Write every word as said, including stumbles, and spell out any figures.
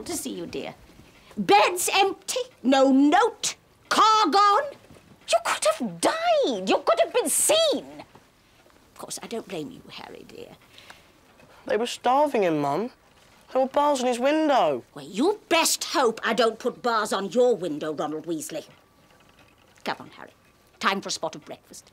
Wonderful to see you, dear. Bed's empty, no note, car gone. You could have died. You could have been seen. Of course, I don't blame you, Harry, dear. They were starving him, Mum. There were bars on his window. Well, you best hope I don't put bars on your window, Ronald Weasley. Come on, Harry. Time for a spot of breakfast.